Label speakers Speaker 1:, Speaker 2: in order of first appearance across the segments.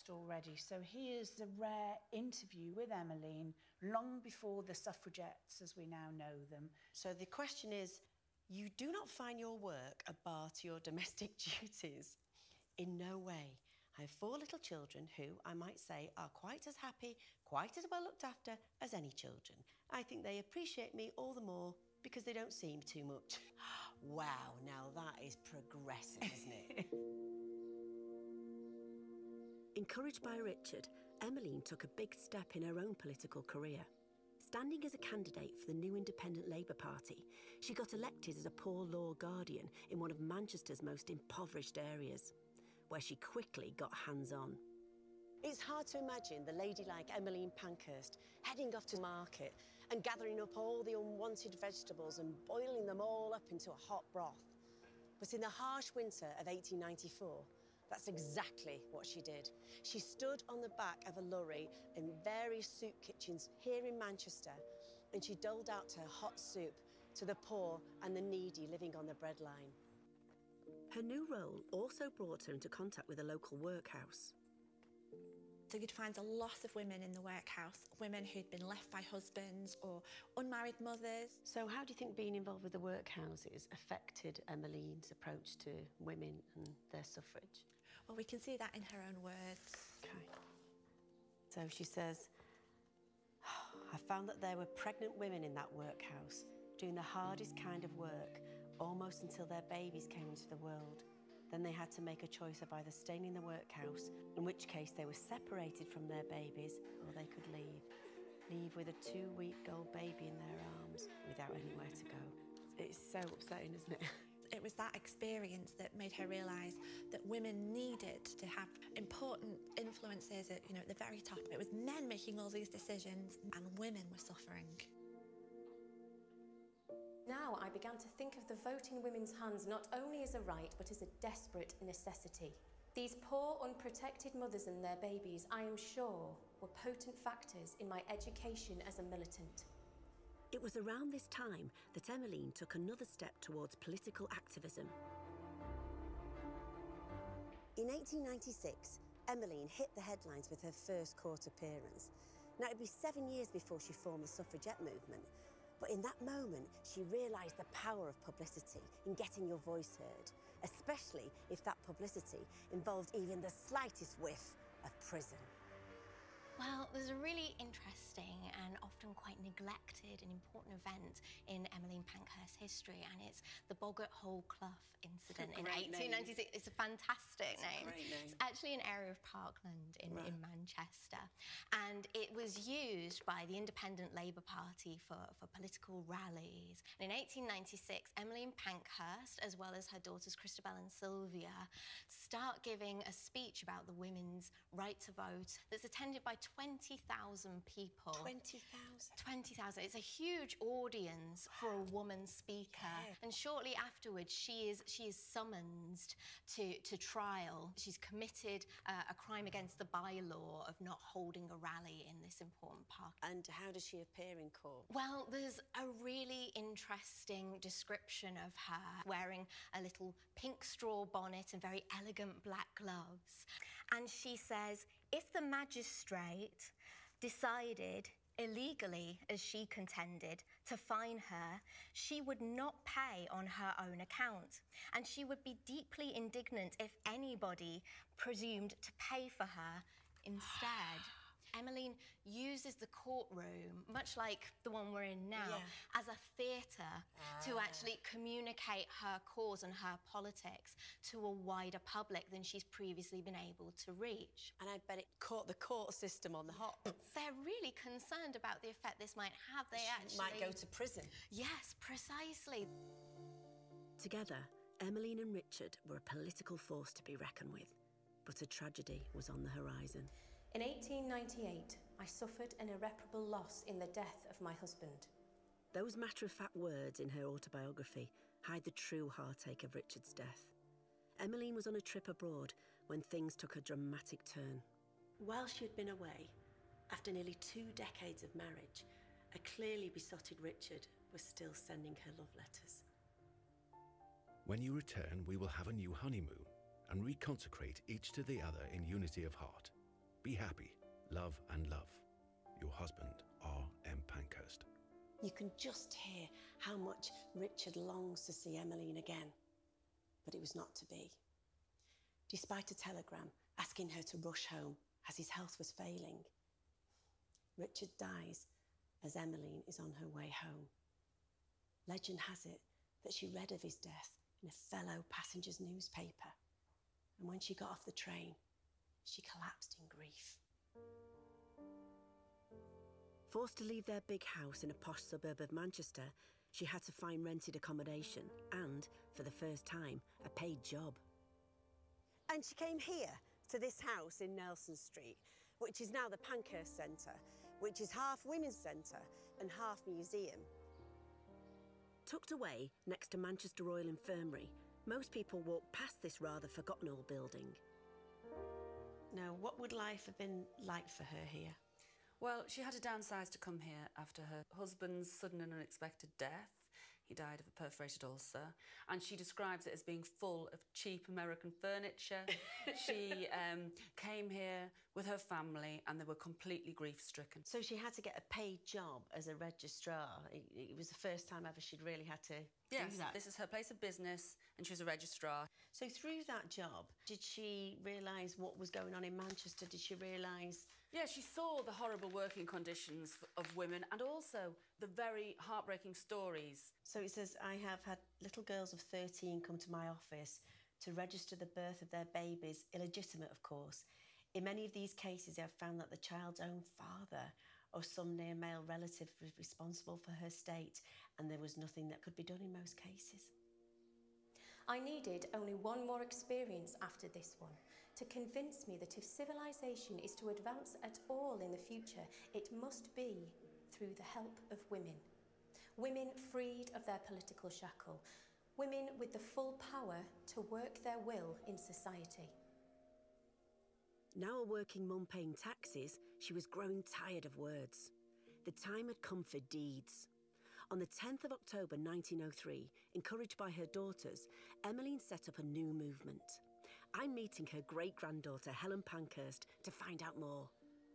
Speaker 1: already, so here's a rare interview with Emmeline long before the suffragettes as we now know them.
Speaker 2: So the question is, you do not find your work a bar to your domestic duties? In no way. I have 4 little children who, I might say, are quite as happy, quite as well looked after as any children. I think they appreciate me all the more because they don't seem too much. Wow, now that is progressive, isn't it?
Speaker 3: Encouraged by Richard, Emmeline took a big step in her own political career. Standing as a candidate for the new Independent Labour Party, she got elected as a poor law guardian in one of Manchester's most impoverished areas, where she quickly got hands-on.
Speaker 2: It's hard to imagine the lady like Emmeline Pankhurst heading off to market and gathering up all the unwanted vegetables and boiling them all up into a hot broth. But in the harsh winter of 1894, that's exactly what she did. She stood on the back of a lorry in various soup kitchens here in Manchester, and she doled out her hot soup to the poor and the needy living on the breadline.
Speaker 3: Her new role also brought her into contact with a local workhouse.
Speaker 4: So you'd find a lot of women in the workhouse, women who'd been left by husbands or unmarried mothers.
Speaker 2: So how do you think being involved with the workhouses affected Emmeline's approach to women and their suffrage?
Speaker 4: Well, we can see that in her own words.
Speaker 2: Okay. So she says, I found that there were pregnant women in that workhouse doing the hardest kind of work almost until their babies came into the world. Then they had to make a choice of either staying in the workhouse, in which case they were separated from their babies, or they could leave with a 2-week-old baby in their arms without anywhere to go. It's so upsetting, isn't it?
Speaker 4: It was that experience that made her realise that women needed to have important influences at, at the very top. It was men making all these decisions and women were suffering.
Speaker 5: Now I began to think of the vote in women's hands not only as a right, but as a desperate necessity. These poor, unprotected mothers and their babies, I am sure, were potent factors in my education as a militant.
Speaker 3: It was around this time that Emmeline took another step towards political activism.
Speaker 2: In 1896, Emmeline hit the headlines with her first court appearance. Now, it'd be 7 years before she formed the suffragette movement, but in that moment, she realised the power of publicity in getting your voice heard, especially if that publicity involved even the slightest whiff of prison.
Speaker 6: Well, there's a really interesting and often quite neglected and important event in Emmeline Pankhurst's history, and it's the Boggart Hole Clough incident in 1896. Name. It's a fantastic name.
Speaker 2: Great name.
Speaker 6: It's actually an area of Parkland in Manchester, and it was used by the Independent Labour Party for political rallies. And in 1896, Emmeline Pankhurst, as well as her daughters Christabel and Sylvia, start giving a speech about the women's right to vote that's attended by 20,000 people.
Speaker 2: 20,000?
Speaker 6: 20,000. It's a huge audience for a woman speaker. Yeah. And shortly afterwards, she is summoned to trial. She's committed a crime against the bylaw of not holding a rally in this important park.
Speaker 2: And how does she appear in court?
Speaker 6: Well, there's a really interesting description of her wearing a little pink straw bonnet and very elegant black gloves. And she says, if the magistrate decided illegally, as she contended, to fine her, she would not pay on her own account, and she would be deeply indignant if anybody presumed to pay for her instead. Emmeline uses the courtroom, much like the one we're in now, as a theatre to actually communicate her cause and her politics to a wider public than she's previously been able to reach.
Speaker 2: And I bet it caught the court system on the hop.
Speaker 6: They're really concerned about the effect this might have. They actually
Speaker 2: might go to prison.
Speaker 6: Yes, precisely.
Speaker 3: Together, Emmeline and Richard were a political force to be reckoned with, but a tragedy was on the horizon.
Speaker 5: In 1898, I suffered an irreparable loss in the death of my husband.
Speaker 3: Those matter-of-fact words in her autobiography hide the true heartache of Richard's death. Emmeline was on a trip abroad when things took a dramatic turn.
Speaker 2: While she had been away, after nearly 2 decades of marriage, a clearly besotted Richard was still sending her love letters.
Speaker 7: When you return, we will have a new honeymoon and reconsecrate each to the other in unity of heart. Be happy, love and love. Your husband, R.M. Pankhurst.
Speaker 2: You can just hear how much Richard longs to see Emmeline again. But it was not to be. Despite a telegram asking her to rush home as his health was failing, Richard dies as Emmeline is on her way home. Legend has it that she read of his death in a fellow passenger's newspaper, and when she got off the train, she collapsed in grief.
Speaker 3: Forced to leave their big house in a posh suburb of Manchester, she had to find rented accommodation and, for the first time, a paid job.
Speaker 2: And she came here to this house in Nelson Street, which is now the Pankhurst Centre, which is half women's centre and half museum.
Speaker 3: Tucked away next to Manchester Royal Infirmary, most people walk past this rather forgotten old building.
Speaker 2: Now, what would life have been like for her here?
Speaker 8: Well, she had to downsize to come here after her husband's sudden and unexpected death. He died of a perforated ulcer, and she describes it as being full of cheap American furniture. She came here with her family, and they were completely grief-stricken.
Speaker 2: So she had to get a paid job as a registrar. It was the first time ever she'd really had to do that.
Speaker 8: This is her place of business, and she was a registrar.
Speaker 2: So through that job, did she realise what was going on in Manchester? Did she realise...
Speaker 8: Yeah, she saw the horrible working conditions of women and also the very heartbreaking stories.
Speaker 2: So it says, I have had little girls of 13 come to my office to register the birth of their babies, illegitimate of course. In many of these cases, I have found that the child's own father or some near male relative was responsible for her state, and there was nothing that could be done in most cases.
Speaker 5: I needed only one more experience after this one to convince me that if civilization is to advance at all in the future, it must be through the help of women. Women freed of their political shackle. Women with the full power to work their will in society.
Speaker 3: Now a working mum paying taxes, she was growing tired of words. The time had come for deeds. On the 10th of October 1903, encouraged by her daughters, Emmeline set up a new movement. I'm meeting her great-granddaughter, Helen Pankhurst, to find out more.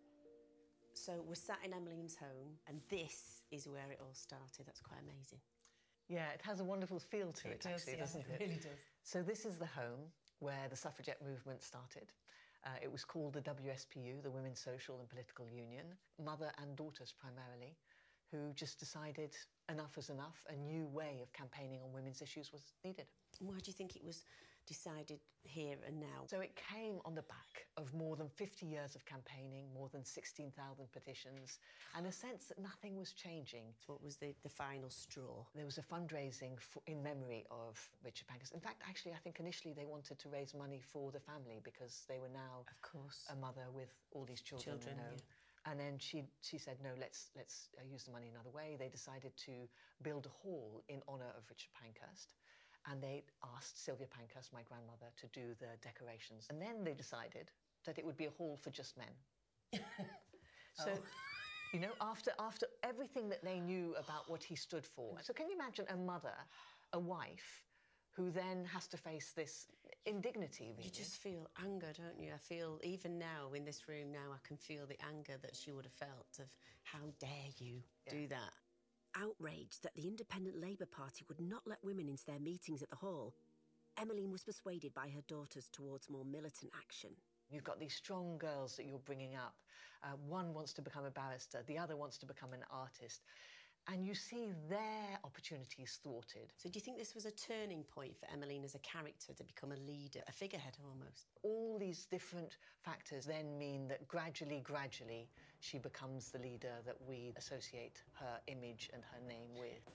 Speaker 2: So we're sat in Emmeline's home, and this is where it all started. That's quite amazing.
Speaker 9: Yeah, it has a wonderful feel to it, actually, doesn't it?
Speaker 2: It really does.
Speaker 9: So this is the home where the suffragette movement started. It was called the WSPU, the Women's Social and Political Union. Mother and daughters primarily, who just decided enough was enough. A new way of campaigning on women's issues was needed.
Speaker 2: And why do you think it was decided here and now?
Speaker 9: So it came on the back of more than 50 years of campaigning, more than 16,000 petitions, and a sense that nothing was changing.
Speaker 2: What was the final straw?
Speaker 9: There was a fundraising in memory of Richard Pankhurst. In fact, actually, I think initially they wanted to raise money for the family because they were now,
Speaker 2: of course,
Speaker 9: a mother with all these children. Yeah. And then she said, no, let's use the money another way. They decided to build a hall in honour of Richard Pankhurst. And they asked Sylvia Pankhurst, my grandmother, to do the decorations. And then they decided that it would be a hall for just men. So, you know, after everything that they knew about what he stood for. So can you imagine a mother, a wife, who then has to face this indignity, really?
Speaker 2: You just feel anger, don't you? I feel, even now, in this room now, I can feel the anger that she would have felt of, how dare you do that?
Speaker 3: Outraged that the Independent Labour Party would not let women into their meetings at the hall, Emmeline was persuaded by her daughters towards more militant action.
Speaker 9: You've got these strong girls that you're bringing up. One wants to become a barrister, the other wants to become an artist. And you see their opportunities thwarted.
Speaker 2: So do you think this was a turning point for Emmeline as a character to become a leader, a figurehead almost?
Speaker 9: All these different factors then mean that gradually, she becomes the leader that we associate her image and her name with.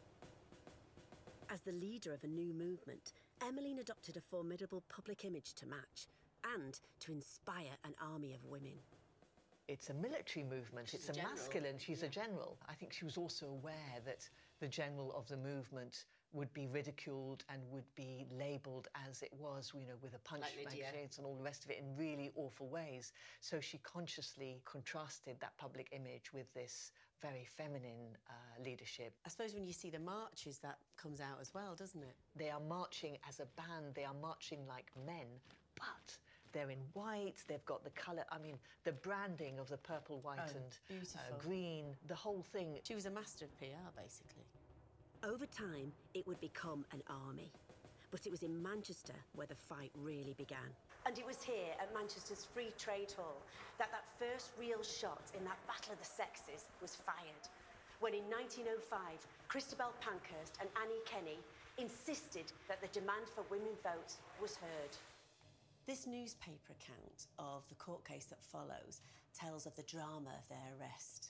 Speaker 3: As the leader of a new movement, Emmeline adopted a formidable public image to match and to inspire an army of women.
Speaker 9: It's a military movement, it's a masculine, she's a general. I think she was also aware that the general of the movement would be ridiculed and would be labelled as it was, you know, with a punch magazines and all the rest of it in really awful ways. So she consciously contrasted that public image with this very feminine leadership.
Speaker 2: I suppose when you see the marches, that comes out as well, doesn't it?
Speaker 9: They are marching as a band, they are marching like men, but They're in white, they've got the colour, I mean, the branding of the purple, white and green, the whole thing.
Speaker 2: She was a master of PR, basically.
Speaker 3: Over time, it would become an army. But it was in Manchester where the fight really began.
Speaker 2: And it was here at Manchester's Free Trade Hall that first real shot in that battle of the sexes was fired. When in 1905, Christabel Pankhurst and Annie Kenney insisted that the demand for women's votes was heard. This newspaper account of the court case that follows tells of the drama of their arrest.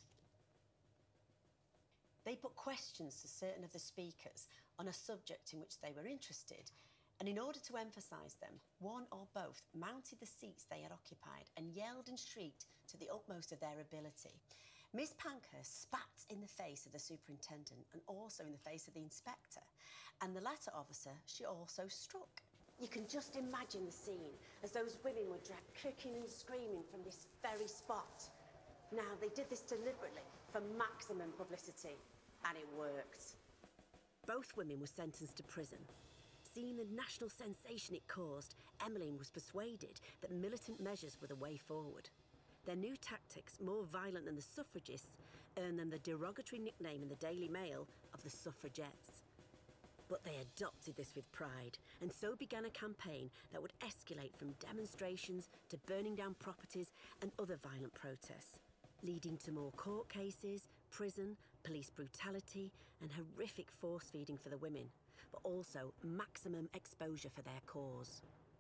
Speaker 2: They put questions to certain of the speakers on a subject in which they were interested, and in order to emphasise them, one or both mounted the seats they had occupied and yelled and shrieked to the utmost of their ability. Miss Pankhurst spat in the face of the superintendent and also in the face of the inspector, and the latter officer she also struck. You can just imagine the scene as those women were dragged kicking and screaming from this very spot. Now, they did this deliberately for maximum publicity, and it worked.
Speaker 3: Both women were sentenced to prison. Seeing the national sensation it caused, Emmeline was persuaded that militant measures were the way forward. Their new tactics, more violent than the suffragists, earned them the derogatory nickname in the Daily Mail of the suffragettes. But they adopted this with pride, and so began a campaign that would escalate from demonstrations to burning down properties and other violent protests, leading to more court cases, prison, police brutality, and horrific force-feeding for the women, but also maximum exposure for their cause.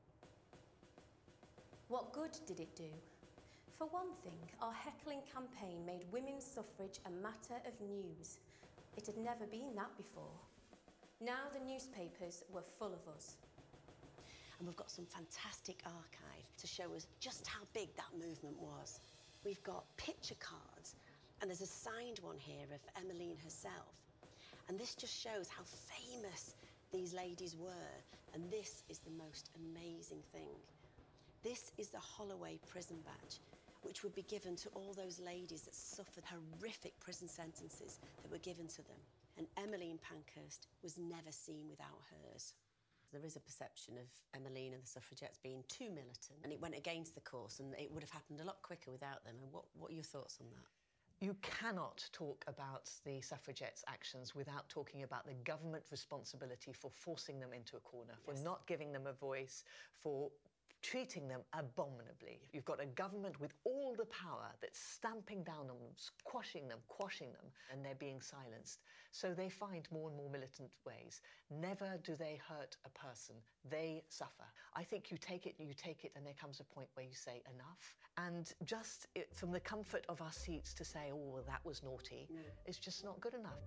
Speaker 5: What good did it do? For one thing, our heckling campaign made women's suffrage a matter of news. It had never been that before. Now the newspapers were full of us.
Speaker 2: And we've got some fantastic archive to show us just how big that movement was. We've got picture cards, and there's a signed one here of Emmeline herself. And this just shows how famous these ladies were, and this is the most amazing thing. This is the Holloway prison badge, which would be given to all those ladies that suffered horrific prison sentences that were given to them. And Emmeline Pankhurst was never seen without hers. There is a perception of Emmeline and the suffragettes being too militant, and it went against the course, and it would have happened a lot quicker without them. And what are your thoughts on that?
Speaker 9: You cannot talk about the suffragettes' actions without talking about the government responsibility for forcing them into a corner, for not giving them a voice, for treating them abominably. You've got a government with all the power that's stamping down on them, quashing them, and they're being silenced. So they find more and more militant ways. Never do they hurt a person. They suffer. I think you take it, and there comes a point where you say enough. And just from the comfort of our seats to say, oh, well, that was naughty, is just not good enough.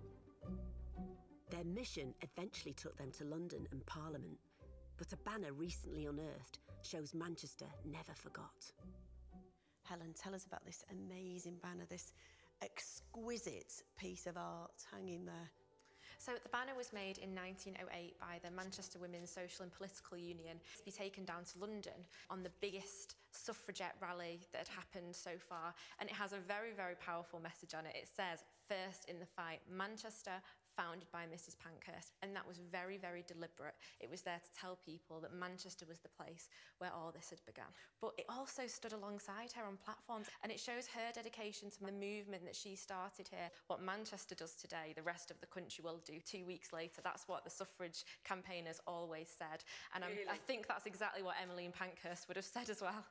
Speaker 3: Their mission eventually took them to London and Parliament. But a banner recently unearthed shows Manchester never forgot.
Speaker 2: Helen, tell us about this amazing banner, this exquisite piece of art hanging there.
Speaker 10: So the banner was made in 1908 by the Manchester Women's Social and Political Union to be taken down to London on the biggest suffragette rally that had happened so far. And it has a very, very powerful message on it. It says, "First in the fight, Manchester, founded by Mrs. Pankhurst." And that was very, very deliberate. It was there to tell people that Manchester was the place where all this had begun. But it also stood alongside her on platforms, and it shows her dedication to the movement that she started here. What Manchester does today, the rest of the country will do 2 weeks later. That's what the suffrage campaigners always said. And I think that's exactly what Emmeline Pankhurst would have said as well.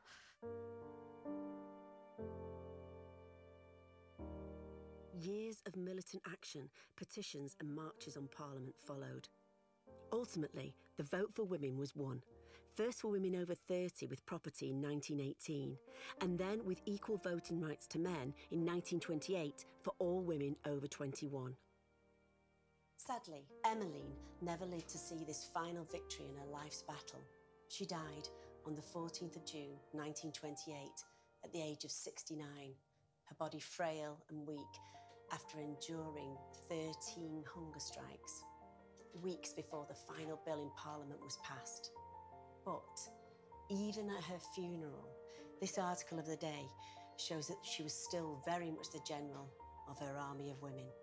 Speaker 3: Years of militant action, petitions and marches on Parliament followed. Ultimately, the vote for women was won. First for women over 30 with property in 1918, and then with equal voting rights to men in 1928 for all women over 21.
Speaker 2: Sadly, Emmeline never lived to see this final victory in her life's battle. She died on the 14th of June, 1928, at the age of 69, her body frail and weak, after enduring 13 hunger strikes, weeks before the final bill in Parliament was passed. But even at her funeral, this article of the day shows that she was still very much the general of her army of women.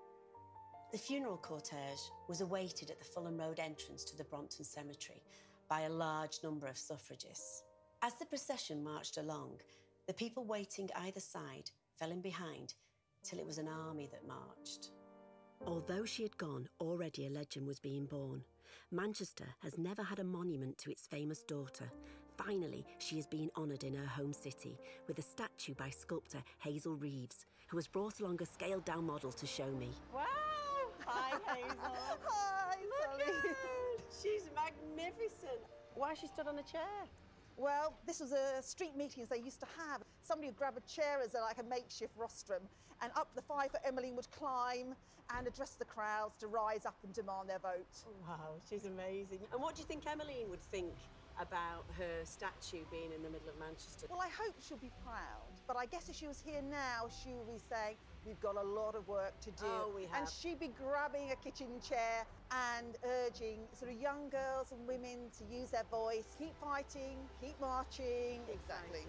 Speaker 2: The funeral cortege was awaited at the Fulham Road entrance to the Brompton Cemetery by a large number of suffragists. As the procession marched along, the people waiting either side fell in behind till it was an army that marched.
Speaker 3: Although she had gone, already a legend was being born. Manchester has never had a monument to its famous daughter. Finally, she is being honoured in her home city with a statue by sculptor Hazel Reeves, who has brought along a scaled-down model to show me.
Speaker 2: Wow! Hi, Hazel. Hi, Sally. She's magnificent. Why has she stood on a chair?
Speaker 11: Well, this was a street meetings they used to have. Somebody would grab a chair as like a makeshift rostrum, and up the 5 foot Emmeline would climb and address the crowds to rise up and demand their vote.
Speaker 2: Wow, she's amazing. And what do you think Emmeline would think about her statue being in the middle of Manchester?
Speaker 11: Well, I hope she'll be proud, but I guess if she was here now, she would be saying, we've got a lot of work to do.
Speaker 2: Oh, we have.
Speaker 11: And she'd be grabbing a kitchen chair and urging sort of young girls and women to use their voice, keep fighting, keep marching. Exactly.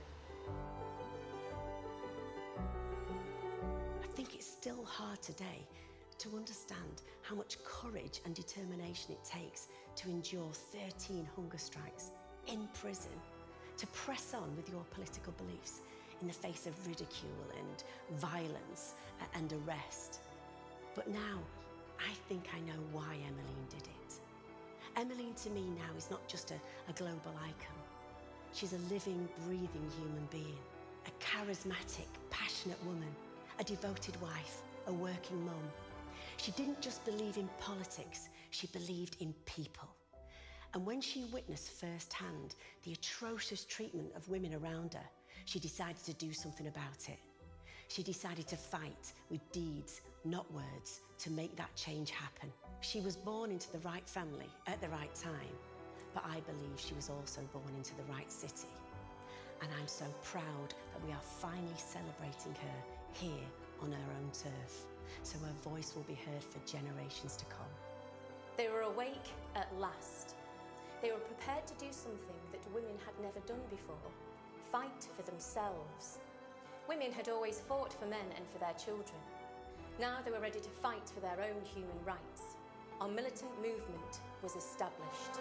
Speaker 2: I think it's still hard today to understand how much courage and determination it takes to endure 13 hunger strikes in prison, to press on with your political beliefs in the face of ridicule and violence and arrest. But now, I think I know why Emmeline did it. Emmeline to me now is not just a global icon. She's a living, breathing human being, a charismatic, passionate woman, a devoted wife, a working mum. She didn't just believe in politics, she believed in people. And when she witnessed firsthand the atrocious treatment of women around her, she decided to do something about it. She decided to fight with deeds, not words, to make that change happen. She was born into the right family at the right time, but I believe she was also born into the right city. And I'm so proud that we are finally celebrating her here on her own turf, so her voice will be heard for generations to come.
Speaker 5: They were awake at last. They were prepared to do something that women had never done before. Fight for themselves. Women had always fought for men and for their children. Now they were ready to fight for their own human rights. Our militant movement was established.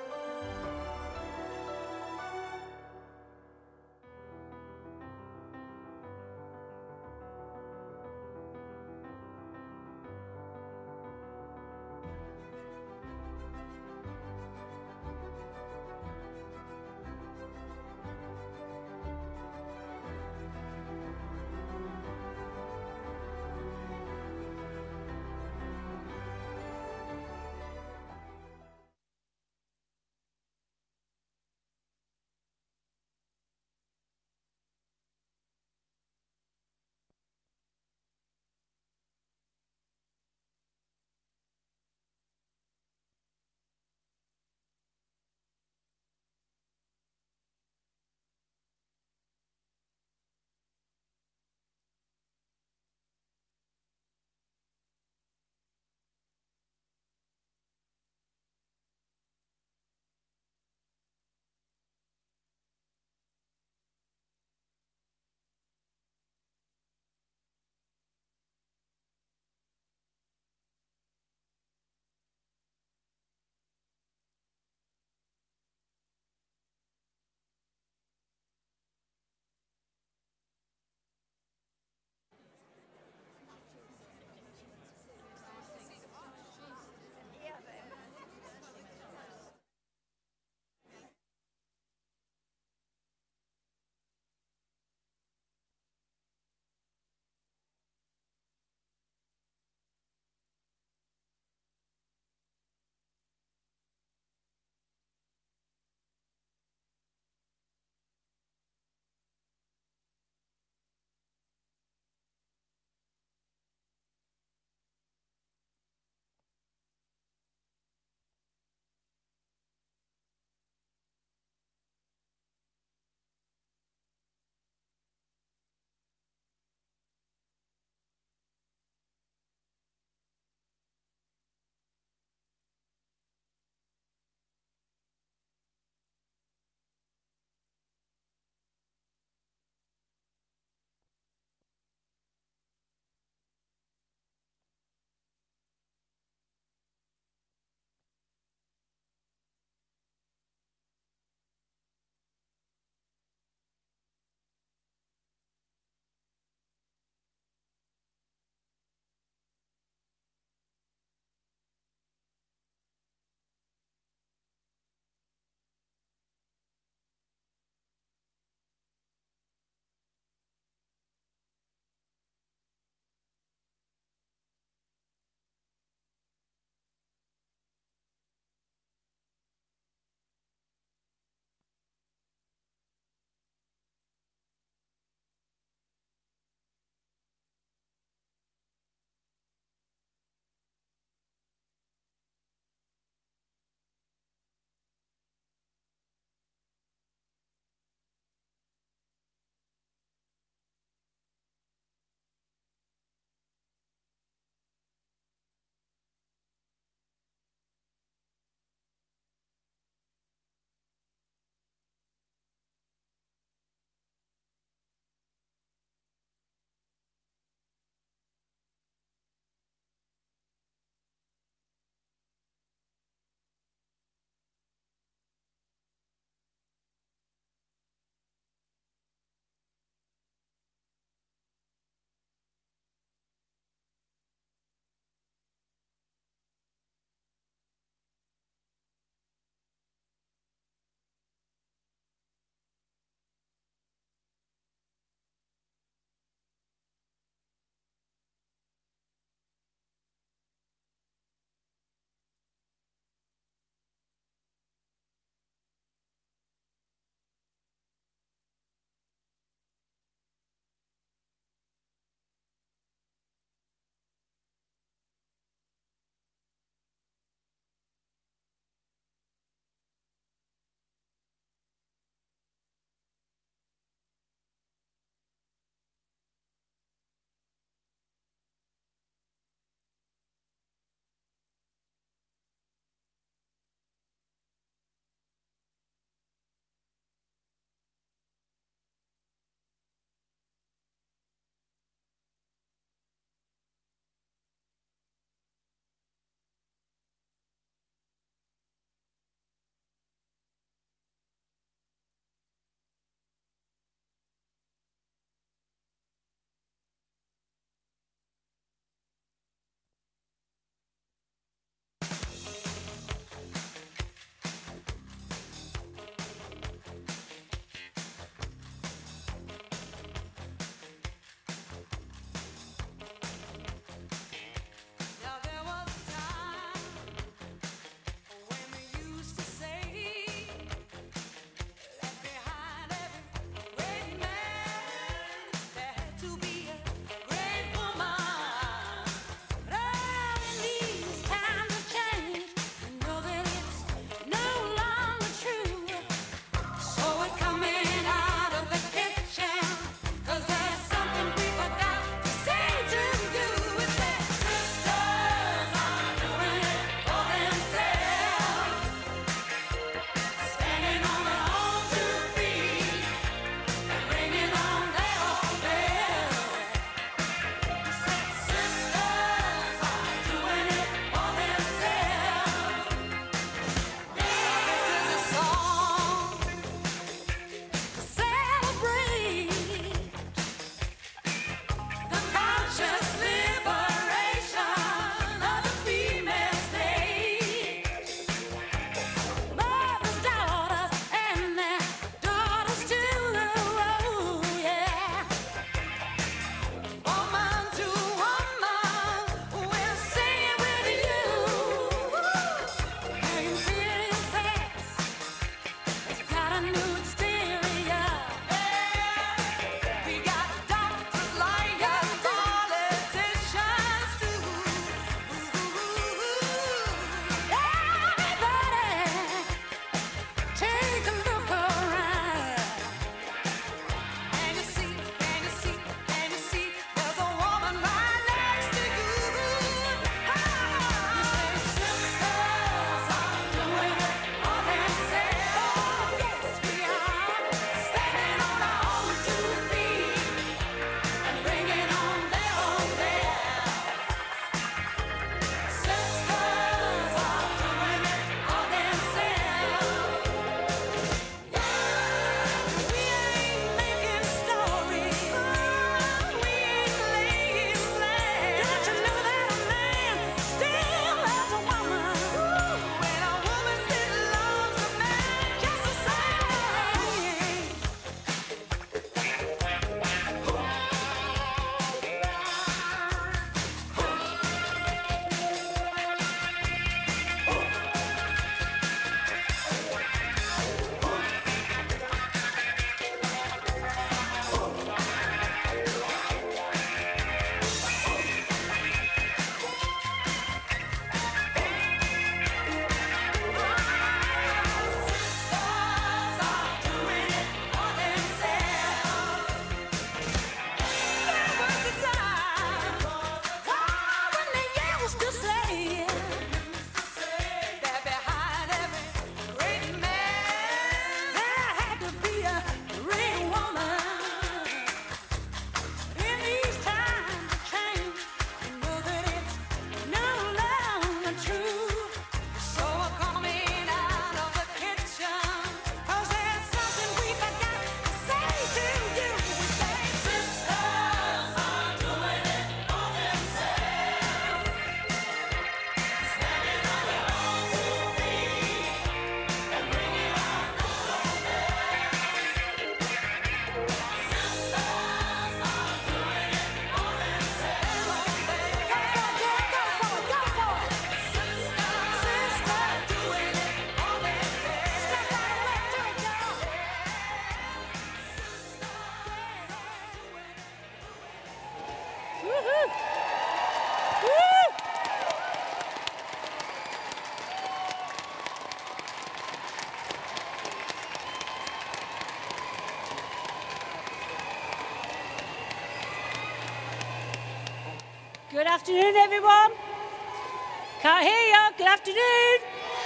Speaker 12: Good afternoon, everyone. Can't hear you. Good afternoon.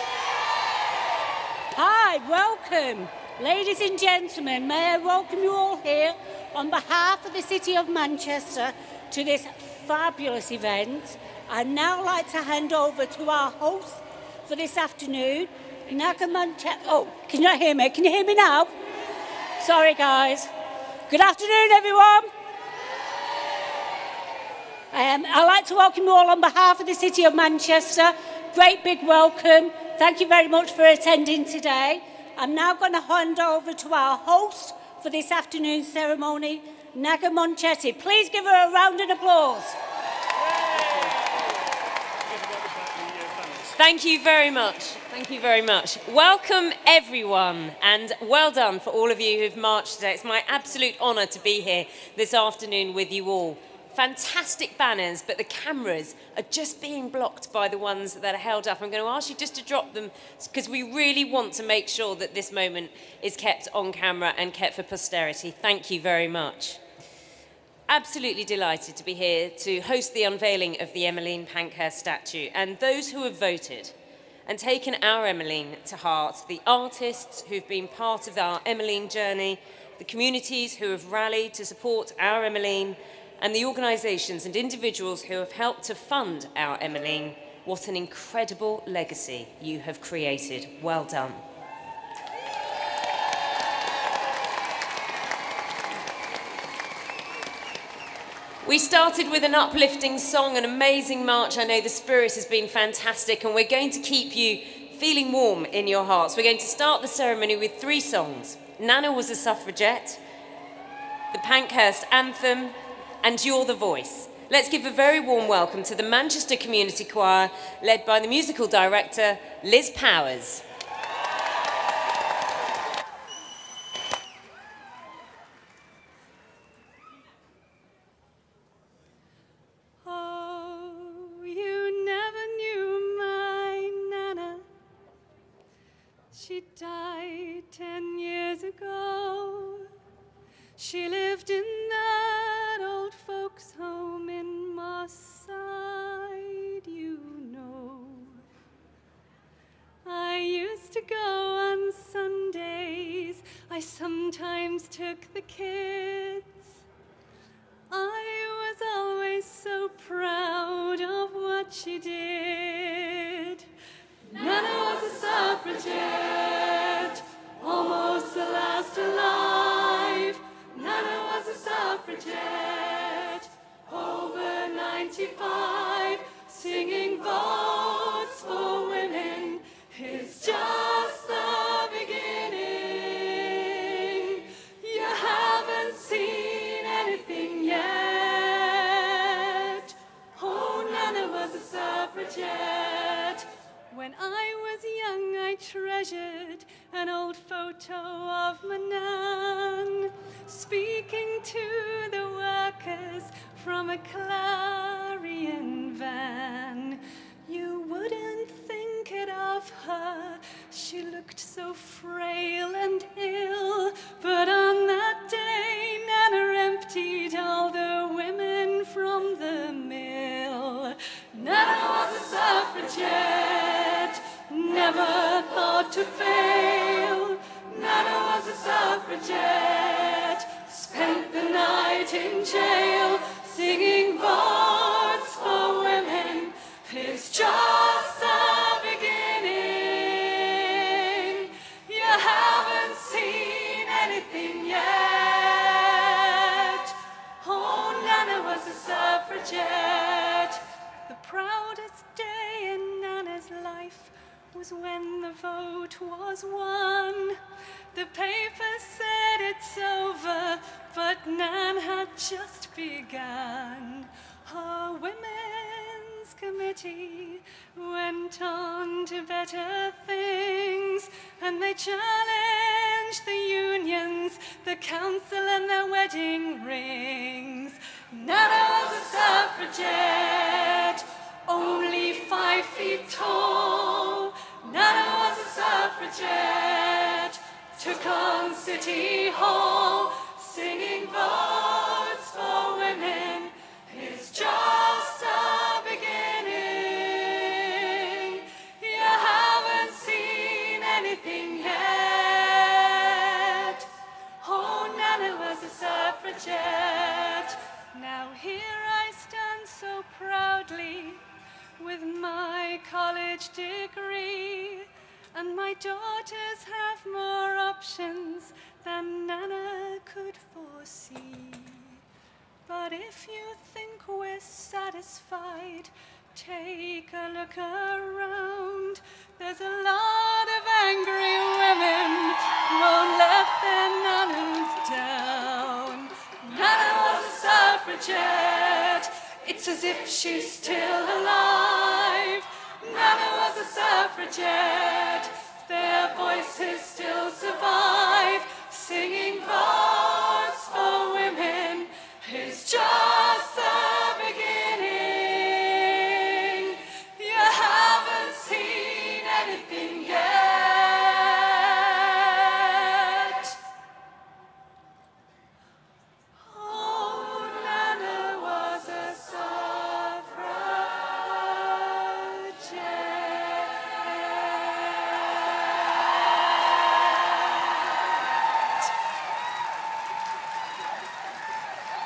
Speaker 12: Hi, welcome. Ladies and gentlemen, may I welcome you all here on behalf of the City of Manchester to this fabulous event. I'd now like to hand over to our host for this afternoon, Oh, can you not hear me? Can you hear me now? Sorry, guys. Good afternoon, everyone. I'd like to welcome you all on behalf of the City of Manchester. Great big welcome. Thank you very much for attending today. I'm now going to hand over to our host for this afternoon's ceremony, Naga Monchetti. Please give her a round of applause.
Speaker 13: Thank you very much. Thank you very much. Welcome, everyone, and well done for all of you who've marched today. It's my absolute honour to be here this afternoon with you all. Fantastic banners, but the cameras are just being blocked by the ones that are held up. I'm going to ask you just to drop them because we really want to make sure that this moment is kept on camera and kept for posterity. Thank you very much. Absolutely delighted to be here to host the unveiling of the Emmeline Pankhurst statue, and those who have voted and taken our Emmeline to heart, the artists who've been part of our Emmeline journey, the communities who have rallied to support our Emmeline, and the organisations and individuals who have helped to fund our Emmeline. What an incredible legacy you have created. Well done. We started with an uplifting song, an amazing march. I know the spirit has been fantastic, and we're going to keep you feeling warm in your hearts. We're going to start the ceremony with 3 songs. Nana Was a Suffragette, the Pankhurst Anthem, and You're the Voice. Let's give a very warm welcome to the Manchester Community Choir, led by the musical director, Liz Powers.
Speaker 14: Oh, you never knew my Nana. She died 10 years ago. She lived in that old folks' home in Moss Side, you know. I used to go on Sundays. I sometimes took the kids. I was always so proud of what she did. Nana was a suffragette, almost the last alive. Nana was a suffragette, over 95, singing votes for women is just the beginning. You haven't seen anything yet. Oh, Nana was a suffragette. When I was young, I treasured an old photo of my Nan, speaking to the workers from a Clarion van. You wouldn't think it of her, she looked so frail and ill, but on that day Nana emptied all the women from the mill. Nana was a suffragette, never thought to fail. Nana was a suffragette, spent the night in jail, singing votes for women is just the beginning. You haven't seen anything yet. Oh, Nana was a suffragette. The proudest day in Nana's life was when the vote was won. The paper said it's over, but Nan had just begun. Her women's committee went on to better things, and they challenged the unions, the council and their wedding rings. Nana was a suffragette, only 5 feet tall. Nana was a suffragette, took on City Hall, singing votes for women is just a suffragette. Now here I stand so proudly with my college degree, and my daughters have more options than Nana could foresee. But if you think we're satisfied, take a look around. There's a lot of angry women who won't let their nanas down. Nana was a suffragette. It's as if she's still alive. Nana was a suffragette. Their voices still survive. Singing votes for women is just the beginning. You haven't seen anything yet. Oh, Nana was a suffragette.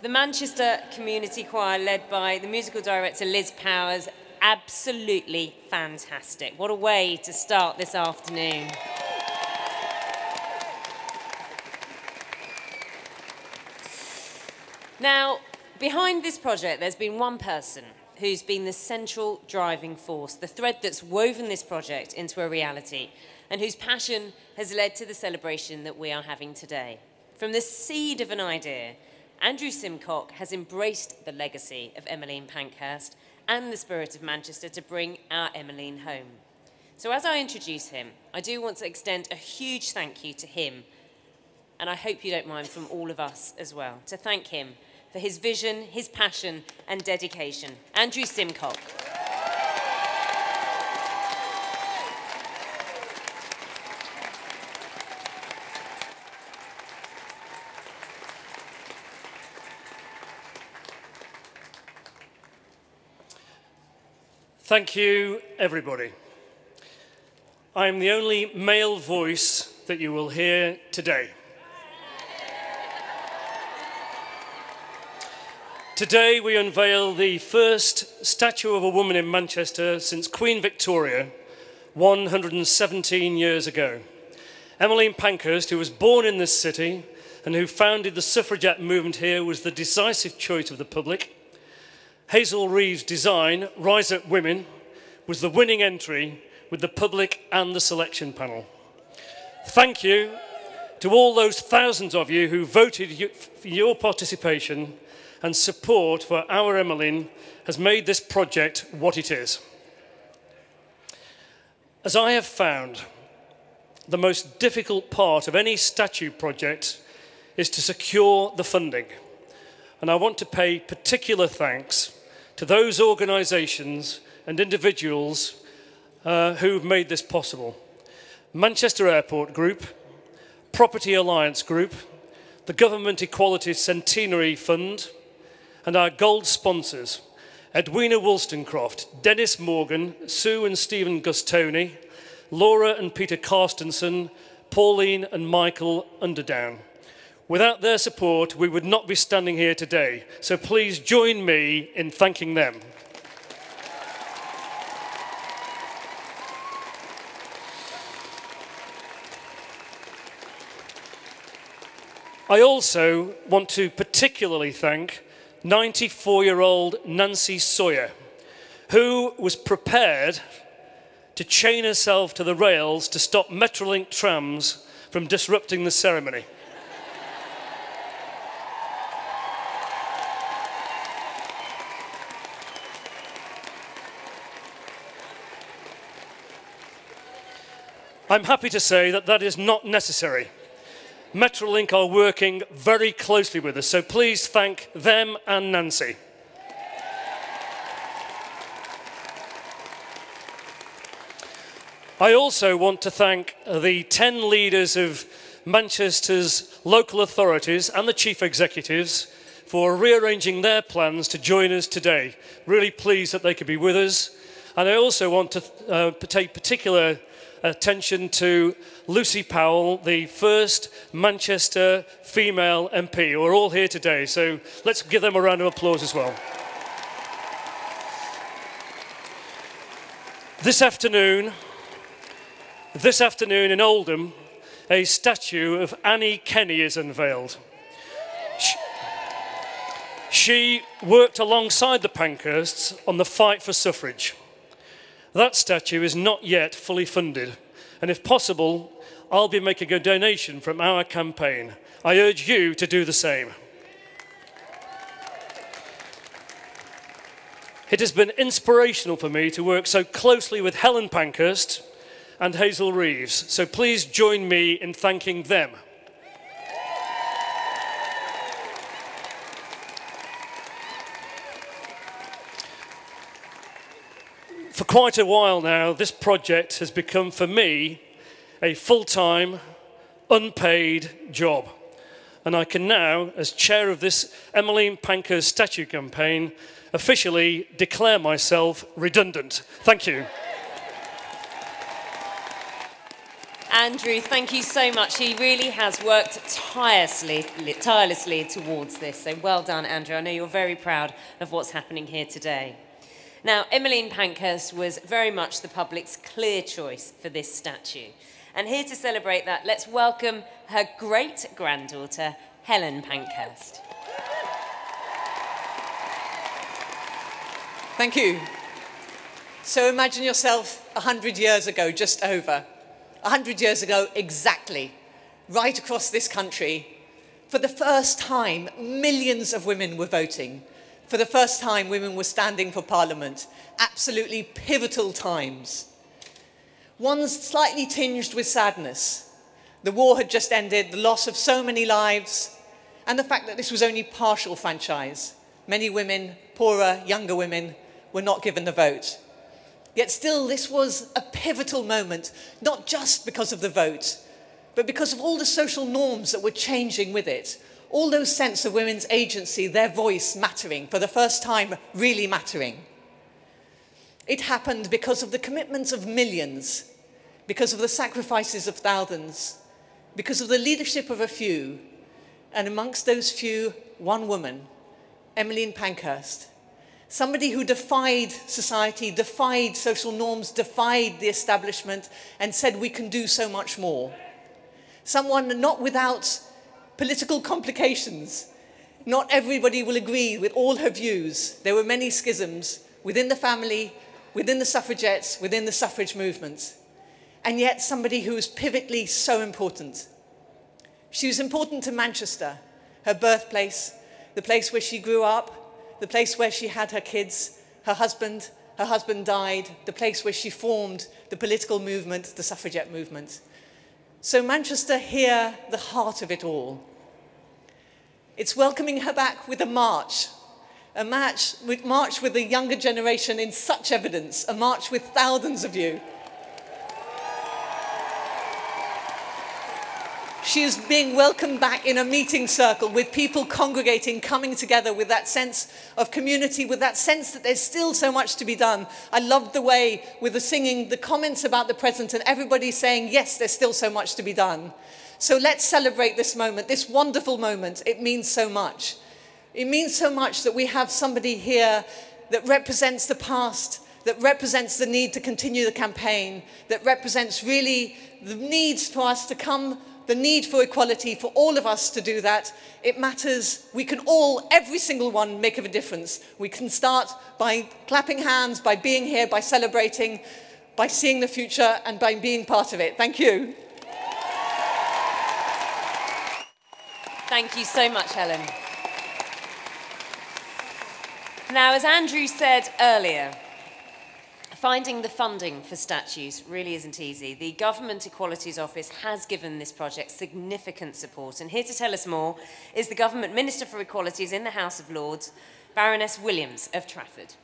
Speaker 13: The Manchester Community Choir, led by the musical director Liz Powers, absolutely fantastic. What a way to start this afternoon. Now, behind this project, there's been one person who's been the central driving force, the thread that's woven this project into a reality, and whose passion has led to the celebration that we are having today. From the seed of an idea, Andrew Simcock has embraced the legacy of Emmeline Pankhurst and the spirit of Manchester to bring our Emmeline home. So as I introduce him, I do want to extend a huge thank you to him, and I hope you don't mind from all of us as well, to thank him for his vision, his passion and dedication. Andrew Simcock.
Speaker 15: Thank you, everybody. I am the only male voice that you will hear today. Today we unveil the first statue of a woman in Manchester since Queen Victoria 117 years ago. Emmeline Pankhurst, who was born in this city and who founded the suffragette movement here, was the decisive choice of the public. Hazel Reeves' design, Rise Up Women, was the winning entry with the public and the selection panel. Thank you to all those thousands of you who voted for your participation and support for our Emmeline has made this project what it is. As I have found, the most difficult part of any statue project is to secure the funding. And I want to pay particular thanks to those organisations and individuals who've made this possible. Manchester Airport Group, Property Alliance Group, the Government Equality Centenary Fund, and our gold sponsors, Edwina Wollstonecroft, Dennis Morgan, Sue and Stephen Gustoni, Laura and Peter Carstensen, Pauline and Michael Underdown. Without their support, we would not be standing here today, so please join me in thanking them. I also want to particularly thank 94-year-old Nancy Sawyer, who was prepared to chain herself to the rails to stop Metrolink trams from disrupting the ceremony. I'm happy to say that that is not necessary. Metrolink are working very closely with us, so please thank them and Nancy. I also want to thank the 10 leaders of Manchester's local authorities and the chief executives for rearranging their plans to join us today. Really pleased that they could be with us. And I also want to take particular attention to Lucy Powell, the first Manchester female MP, who are all here today. So let's give them a round of applause as well. This afternoon in Oldham, a statue of Annie Kenny is unveiled. She worked alongside the Pankhursts on the fight for suffrage. That statue is not yet fully funded, and if possible, I'll be making a donation from our campaign. I urge you to do the same. It has been inspirational for me to work so closely with Helen Pankhurst and Hazel Reeves, so please join me in thanking them. For quite a while now, this project has become, for me, a full-time, unpaid job. And I can now, as chair of this Emmeline Pankhurst statue campaign, officially declare myself redundant. Thank you.
Speaker 13: Andrew, thank you so much. He really has worked tirelessly towards this. So well done, Andrew. I know you're very proud of what's happening here today. Now, Emmeline Pankhurst was very much the public's clear choice for this statue. And here to celebrate that, let's welcome her great-granddaughter, Helen Pankhurst.
Speaker 9: Thank you. So imagine yourself 100 years ago, just over. 100 years ago, exactly, right across this country. For the first time, millions of women were voting. For the first time, women were standing for Parliament. Absolutely pivotal times. One slightly tinged with sadness. The war had just ended, the loss of so many lives, and the fact that this was only partial franchise. Many women, poorer, younger women, were not given the vote. Yet still, this was a pivotal moment, not just because of the vote, but because of all the social norms that were changing with it. All those sense of women's agency, their voice mattering, for the first time, really mattering. It happened because of the commitments of millions, because of the sacrifices of thousands, because of the leadership of a few, and amongst those few, one woman, Emmeline Pankhurst. Somebody who defied society, defied social norms, defied the establishment, and said we can do so much more. Someone not without political complications. Not everybody will agree with all her views. There were many schisms within the family, within the suffragettes, within the suffrage movement. And yet somebody who was pivotally so important. She was important to Manchester, her birthplace, the place where she grew up, the place where she had her kids, her husband died, the place where she formed the political movement, the suffragette movement. So Manchester here, the heart of it all. It's welcoming her back with a march with the younger generation in such evidence, a march with thousands of you. She is being welcomed back in a meeting circle with people congregating, coming together with that sense of community, with that sense that there's still so much to be done. I loved the way, with the singing, the comments about the present, and everybody saying, yes, there's still so much to be done. So let's celebrate this moment, this wonderful moment. It means so much. It means so much that we have somebody here that represents the past, that represents the need to continue the campaign, that represents really the needs for us to come, the need for equality, for all of us to do that. It matters. We can all, every single one, make a difference. We can start by clapping hands, by being here, by celebrating, by seeing the future, and by being part of it. Thank you.
Speaker 13: Thank you so much, Helen. Now, as Andrew said earlier, finding the funding for statues really isn't easy. The Government Equalities Office has given this project significant support, and here to tell us more is the Government Minister for Equalities in the House of Lords, Baroness Williams of Trafford.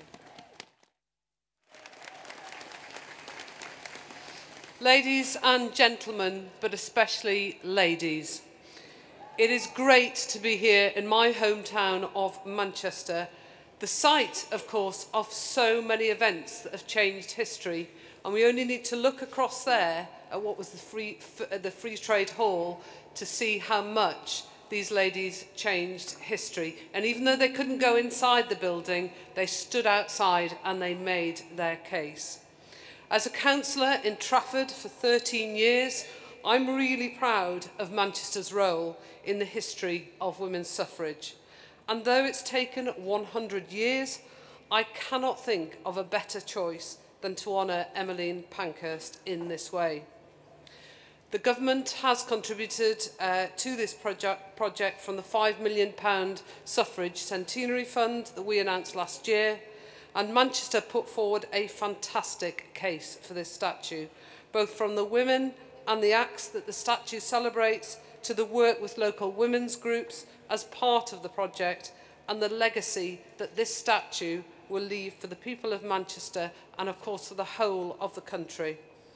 Speaker 16: Ladies and gentlemen, but especially ladies, it is great to be here in my hometown of Manchester, the site, of course, of so many events that have changed history, and we only need to look across there at what was the Free Trade Hall to see how much these ladies changed history. And even though they couldn't go inside the building, they stood outside and they made their case. As a councillor in Trafford for 13 years, I'm really proud of Manchester's role in the history of women's suffrage. And though it's taken 100 years, I cannot think of a better choice than to honour Emmeline Pankhurst in this way. The government has contributed to this project from the £5 million Suffrage Centenary Fund that we announced last year, and Manchester put forward a fantastic case for this statue, both from the women and the acts that the statue celebrates to the work with local women's groups as part of the project, and the legacy that this statue will leave for the people of Manchester and, of course, for the whole of the country.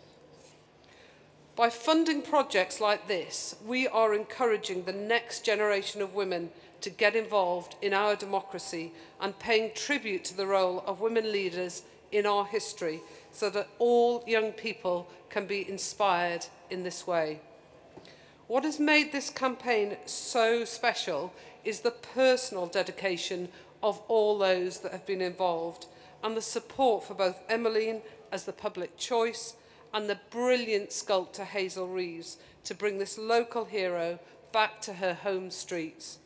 Speaker 16: By funding projects like this, we are encouraging the next generation of women to get involved in our democracy and paying tribute to the role of women leaders in our history so that all young people can be inspired in this way. What has made this campaign so special is the personal dedication of all those that have been involved and the support for both Emmeline as the public choice and the brilliant sculptor Hazel Reeves to bring this local hero back to her home streets.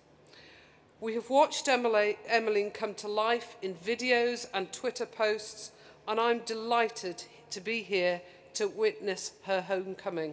Speaker 16: We have watched Emmeline come to life in videos and Twitter posts, and I'm delighted to be here to witness her homecoming.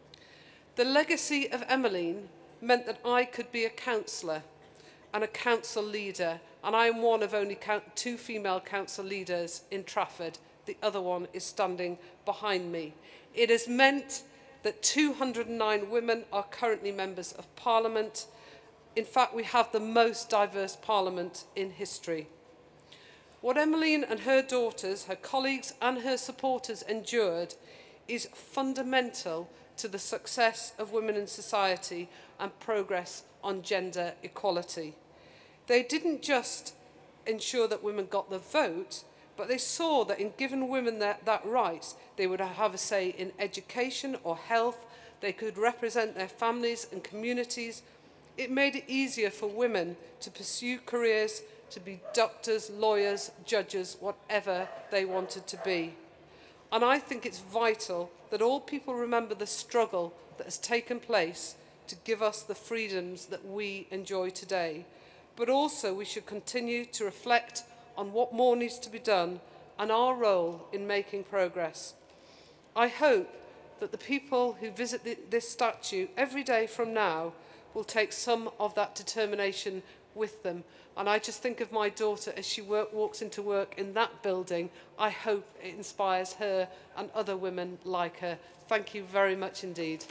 Speaker 16: The legacy of Emmeline meant that I could be a councillor and a council leader, and I am one of only 2 female council leaders in Trafford. The other one is standing behind me. It has meant that 209 women are currently members of Parliament. In fact, we have the most diverse Parliament in history. What Emmeline and her daughters, her colleagues and her supporters endured is fundamental to the success of women in society and progress on gender equality. They didn't just ensure that women got the vote, but they saw that in giving women that right, they would have a say in education or health, they could represent their families and communities. It made it easier for women to pursue careers, to be doctors, lawyers, judges, whatever they wanted to be. And I think it's vital that all people remember the struggle that has taken place to give us the freedoms that we enjoy today. But also we should continue to reflect on what more needs to be done and our role in making progress. I hope that the people who visit this statue every day from now will take some of that determination with them. And I just think of my daughter as she walks into work in that building. I hope it inspires her and other women like her. Thank you very much indeed.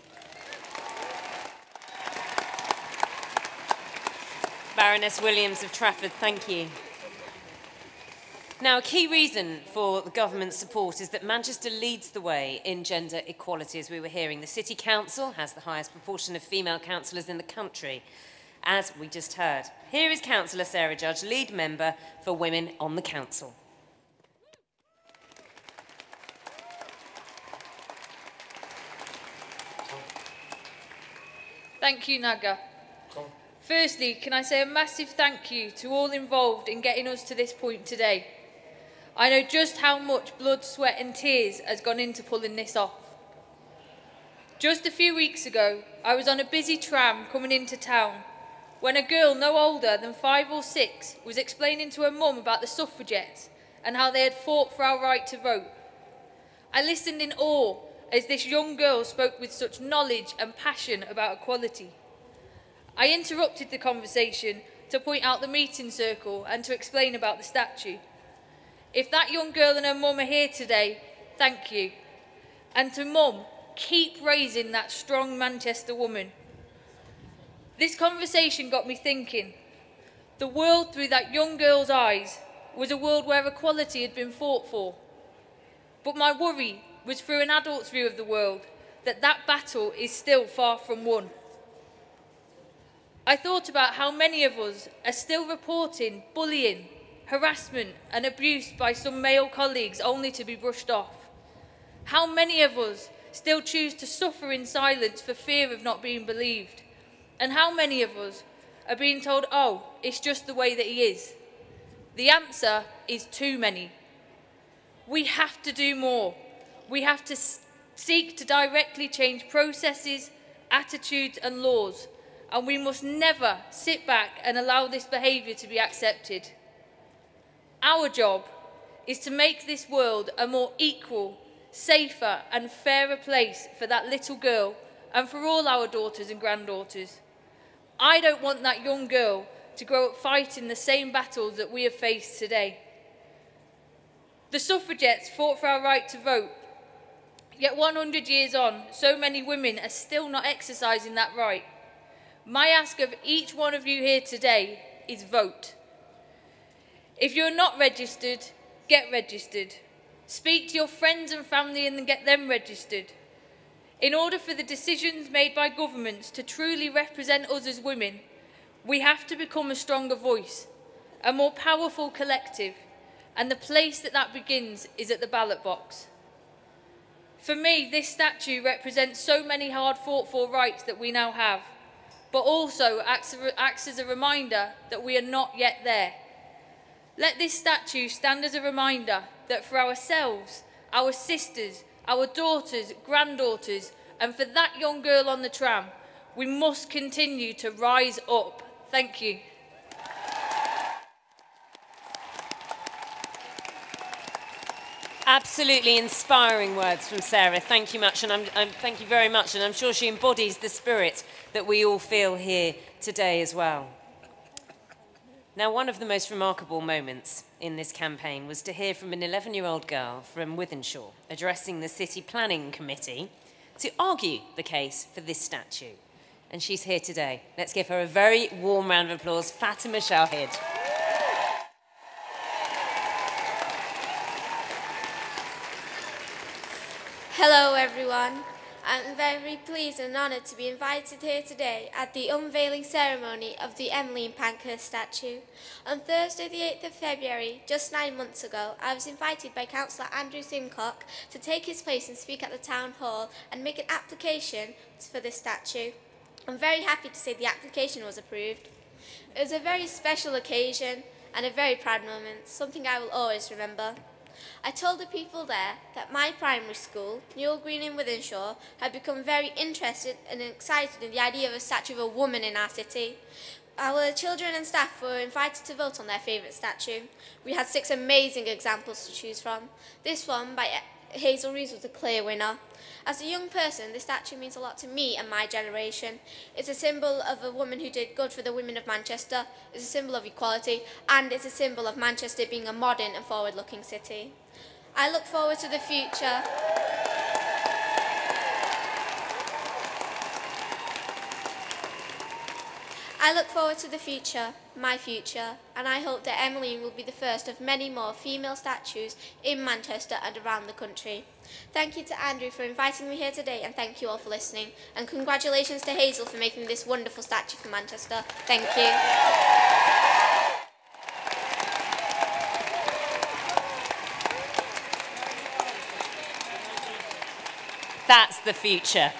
Speaker 13: Baroness Williams of Trafford, thank you. Now, a key reason for the government's support is that Manchester leads the way in gender equality, as we were hearing. The City Council has the highest proportion of female councillors in the country, as we just heard. Here is Councillor Sarah Judge, lead member for Women on the Council.
Speaker 17: Thank you, Naga. Firstly, can I say a massive thank you to all involved in getting us to this point today. I know just how much blood, sweat and tears has gone into pulling this off. Just a few weeks ago, I was on a busy tram coming into town when a girl no older than 5 or 6 was explaining to her mum about the suffragettes and how they had fought for our right to vote. I listened in awe as this young girl spoke with such knowledge and passion about equality. I interrupted the conversation to point out the meeting circle and to explain about the statue. If that young girl and her mum are here today, thank you. And to Mum, keep raising that strong Manchester woman. This conversation got me thinking. The world through that young girl's eyes was a world where equality had been fought for. But my worry was through an adult's view of the world, that battle is still far from won. I thought about how many of us are still reporting bullying, harassment and abuse by some male colleagues only to be brushed off. How many of us still choose to suffer in silence for fear of not being believed? And how many of us are being told, oh, it's just the way that he is? The answer is too many. We have to do more. We have to seek to directly change processes, attitudes and laws, and we must never sit back and allow this behaviour to be accepted. Our job is to make this world a more equal, safer and fairer place for that little girl and for all our daughters and granddaughters. I don't want that young girl to grow up fighting the same battles that we have faced today. The suffragettes fought for our right to vote, yet 100 years on, so many women are still not exercising that right. My ask of each one of you here today is vote. If you're not registered, get registered. Speak to your friends and family and get them registered. In order for the decisions made by governments to truly represent us as women, we have to become a stronger voice, a more powerful collective, and the place that begins is at the ballot box. For me, this statue represents so many hard fought for rights that we now have, but also acts as a reminder that we are not yet there. Let this statue stand as a reminder that for ourselves, our sisters, our daughters, granddaughters, and for that young girl on the tram, we must continue to rise up. Thank you.
Speaker 13: Absolutely inspiring words from Sarah. Thank you much, and thank you very much. And I'm sure she embodies the spirit that we all feel here today as well. Now, one of the most remarkable moments in this campaign was to hear from an 11-year-old girl from Wythenshawe addressing the City Planning Committee to argue the case for this statue. And she's here today. Let's give her a very warm round of applause, Fatima Shahid.
Speaker 18: Hello everyone. I'm very pleased and honoured to be invited here today at the unveiling ceremony of the Emmeline Pankhurst statue. On Thursday the 8th of February, just 9 months ago, I was invited by Councillor Andrew Simcock to take his place and speak at the Town Hall and make an application for this statue. I'm very happy to say the application was approved. It was a very special occasion and a very proud moment, something I will always remember. I told the people there that my primary school, Newell Green in Wythenshawe, had become very interested and excited in the idea of a statue of a woman in our city. Our children and staff were invited to vote on their favourite statue. We had 6 amazing examples to choose from. This one by Hazel Reeves was a clear winner. As a young person, this statue means a lot to me and my generation. It's a symbol of a woman who did good for the women of Manchester, it's a symbol of equality, and it's a symbol of Manchester being a modern and forward-looking city. I look forward to the future. I look forward to the future, my future, and I hope that Emmeline will be the first of many more female statues in Manchester and around the country. Thank you to Andrew for inviting me here today, and thank you all for listening. And congratulations to Hazel for making this wonderful statue for Manchester. Thank you.
Speaker 13: That's the future.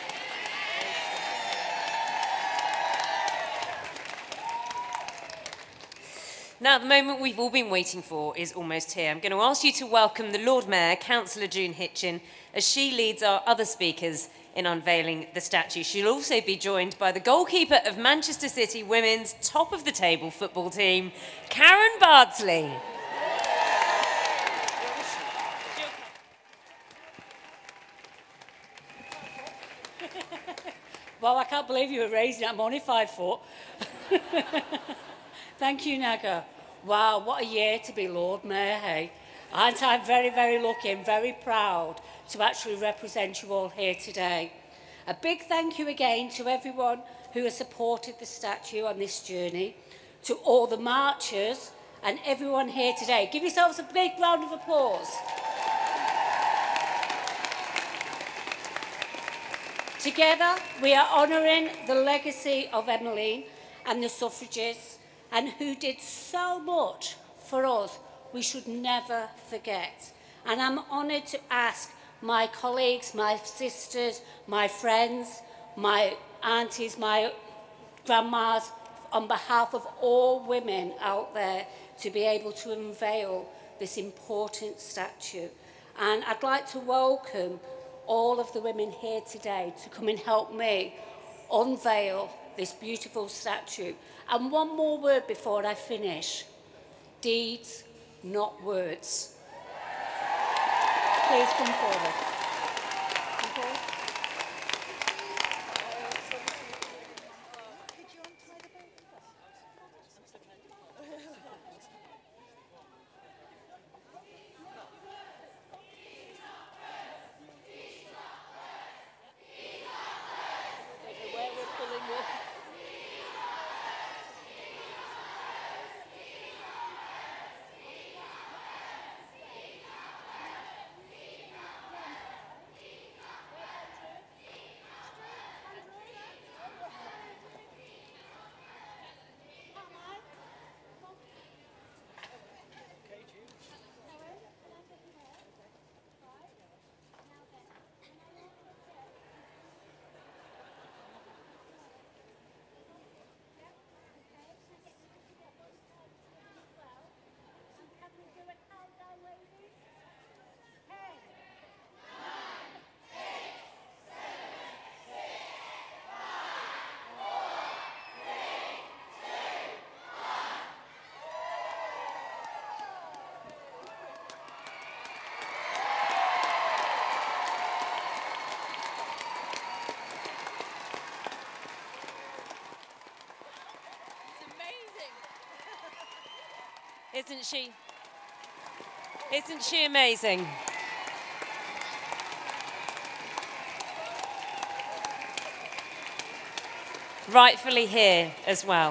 Speaker 13: Now, the moment we've all been waiting for is almost here. I'm going to ask you to welcome the Lord Mayor, Councillor June Hitchin, as she leads our other speakers in unveiling the statue. She'll also be joined by the goalkeeper of Manchester City women's top-of-the-table football team, Karen Bardsley.
Speaker 12: Well, I can't believe you were raising it. I'm only 5 foot. Thank you, Naga. Wow, what a year to be Lord Mayor, hey? Aren't I very, very lucky and very proud to actually represent you all here today. A big thank you again to everyone who has supported the statue on this journey, to all the marchers and everyone here today. Give yourselves a big round of applause. Together, we are honouring the legacy of Emmeline and the suffragists, and who did so much for us we should never forget. And I'm honoured to ask my colleagues, my sisters, my friends, my aunties, my grandmas, on behalf of all women out there, to be able to unveil this important statue. And I'd like to welcome all of the women here today to come and help me unveil this beautiful statue. And one more word before I finish. Deeds, not words. Please come forward. Okay.
Speaker 13: Isn't she? Isn't she amazing? Rightfully here as well.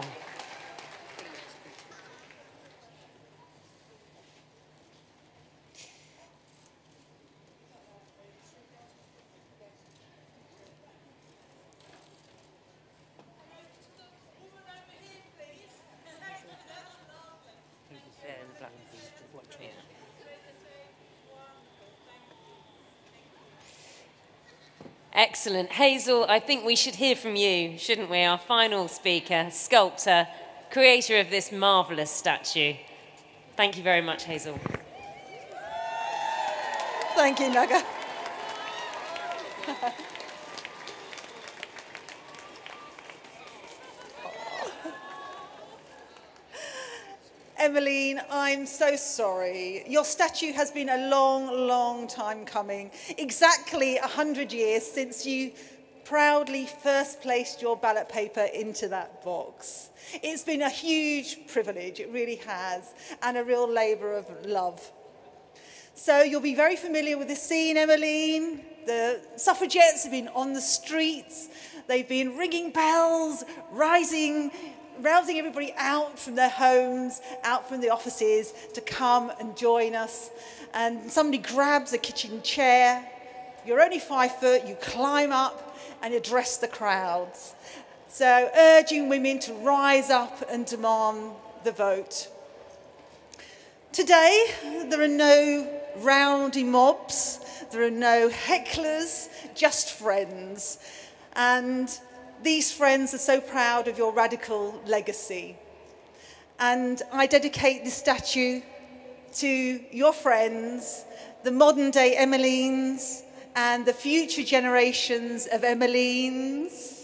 Speaker 13: Excellent. Hazel, I think we should hear from you, shouldn't we? Our final speaker, sculptor, creator of this marvellous statue. Thank you very much, Hazel.
Speaker 11: Thank you, Naga. Emmeline, I'm so sorry. Your statue has been a long, long time coming. Exactly 100 years since you proudly first placed your ballot paper into that box. It's been a huge privilege, it really has, and a real labour of love. So you'll be very familiar with the scene, Emmeline. The suffragettes have been on the streets. They've been ringing bells, rousing everybody out from their homes, out from the offices to come and join us. And somebody grabs a kitchen chair. You're only 5 foot, you climb up and address the crowds. So urging women to rise up and demand the vote. Today, there are no rowdy mobs, there are no hecklers, just friends. And these friends are so proud of your radical legacy. And I dedicate this statue to your friends, the modern day Emmelynes, and the future generations of Emmelynes.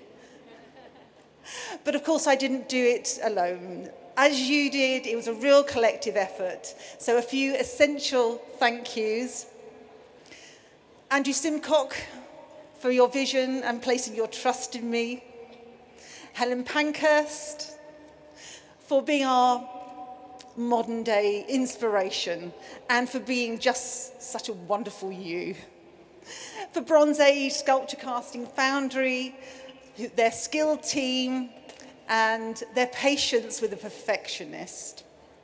Speaker 11: But of course, I didn't do it alone. As you did, it was a real collective effort. So a few essential thank yous. Andrew Simcock, for your vision and placing your trust in me. Helen Pankhurst, for being our modern day inspiration and for being just such a wonderful you. For Bronze Age Sculpture Casting Foundry, their skilled team and their patience with a perfectionist.